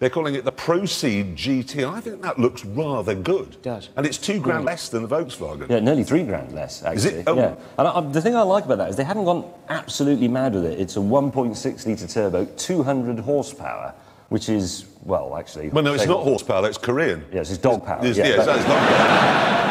They're calling it the ProCeedGT, and I think that looks rather good. It does. And it's £2,000 less than the Volkswagen. Yeah, nearly £3,000 less, actually. Is it? Oh. Yeah. And the thing I like about that is they haven't gone absolutely mad with it. It's a 1.6-litre turbo, 200 horsepower, which is, well, actually... Well, no, it's not horsepower, it's Korean. Yes, it's dog power. It's dog power.